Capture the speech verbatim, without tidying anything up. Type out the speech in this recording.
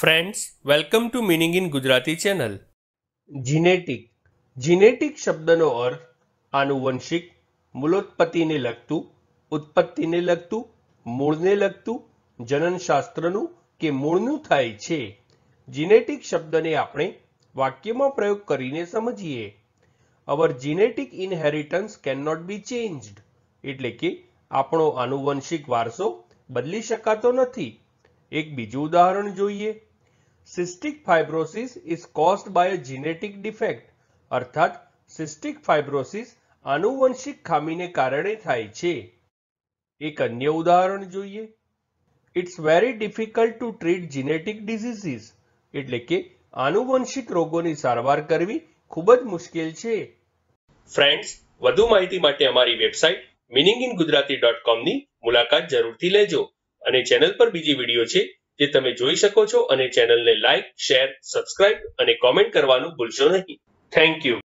Friends, welcome to meaning in Gujarati channel. Genetic genetic શબ્દનો અર્થ આનુવંશિક, મૂલોત્પત્તિને લગતું, ઉત્પત્તિને લગતું, મૂળને લગતું, જનનશાસ્ત્રનું કે મૂળનું થાય છે. જીનેટિક શબ્દને આપણે વાક્યમાં પ્રયોગ કરીને સમજીએ. Our genetic inheritance can not be changed, એટલે કે આપણો આનુવંશિક વારસો બદલી શકાતો નથી. એક બીજું ઉદાહરણ જોઈએ. Cystic fibrosis is caused by a genetic defect, અર્થાત સિસ્ટિક ફાઇબ્રોસિસ આનુવંશિક ખામીને કારણે થાય છે. એક અન્ય ઉદાહરણ જોઈએ. It's very difficult to treat genetic diseases, એટલે કે આનુવંશિક રોગોની સારવાર કરવી ખૂબ જ મુશ્કેલ છે. ફ્રેન્ડ્સ, વધુ માહિતી માટે અમારી website meaning in Gujarati dot કોમની મુલાકાત જરૂરથી લેજો. અને ચેનલ પર બીજી વિડીયો છે જે તમે જોઈ શકો છો, અને ચેનલને લાઇક, શેર, સબસ્ક્રાઇબ અને કોમેન્ટ કરવાનું ભૂલશો નહીં. Thank you.